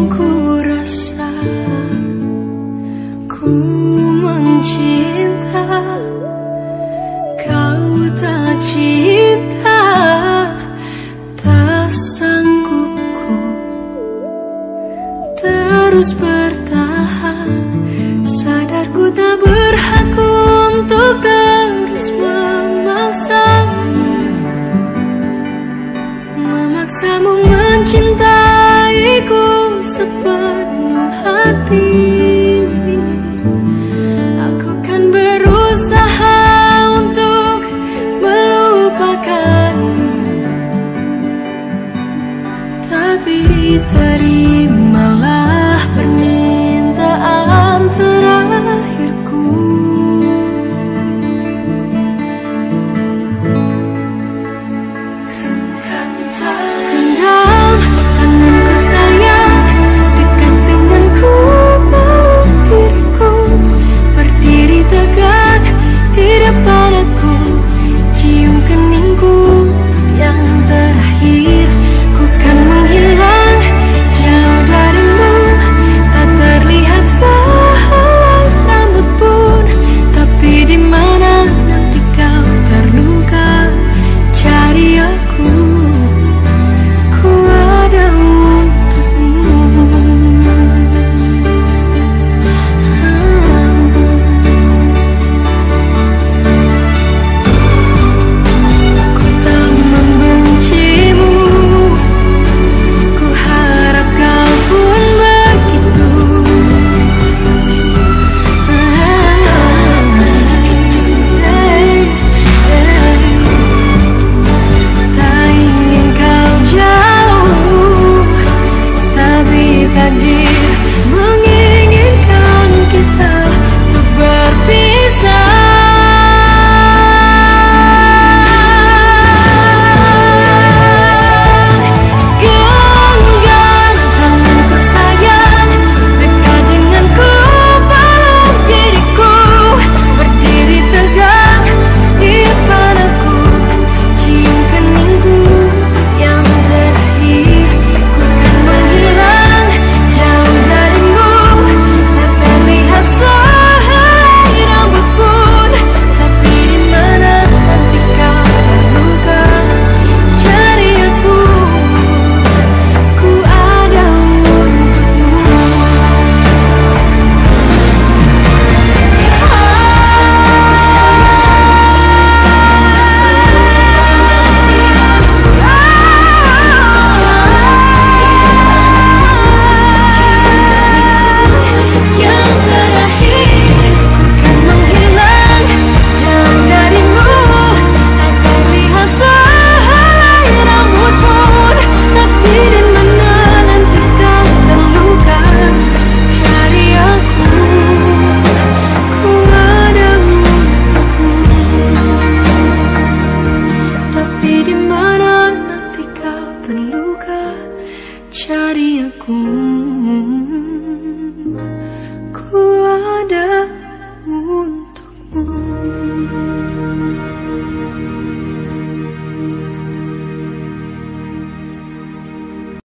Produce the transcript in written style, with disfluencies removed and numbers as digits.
ku rasa ku mencinta, kau tak cinta, tak sanggup ku terus bertahan. Sadar ku tak berhak untuk terus memaksamu mencintaiku sepenuh hati. Aku kan berusaha untuk melupakanmu, tapi terimalah permintaan terakhirku. Genggam tanganku sayang, dekat denganku, peluk diriku, berdiri tegak di depan aku, cium keningku untuk yang terakhir. Ku kan menghilang jauh darimu, tak terlihat sehelai rambut pun, tapi di mana nanti kau terluka, cari aku. Ku ada untukmu. Ku tak membencimu, ku harap kau pun begitu. Tak ingin kau jauh, tapi takdir menginginkan kita untuk berpisah. Genggam tanganku sayang, dekat denganku, peluk diriku, berdiri tegak di depan aku, cium keningku yang terakhir. Ku kan menghilang jauh darimu, tak terlihat sehelai rambut pun, tapi di mana nanti kau terluka, cari aku. Ku ada untukmu. Yang terakhir, ku kan menghilang jauh darimu, tak terlihat sehelai rambut pun, tapi di mana nanti kau terluka, cari aku. Ku ada untukmu, tapi di mana nanti kau terluka, cari aku. Ku ada untukmu.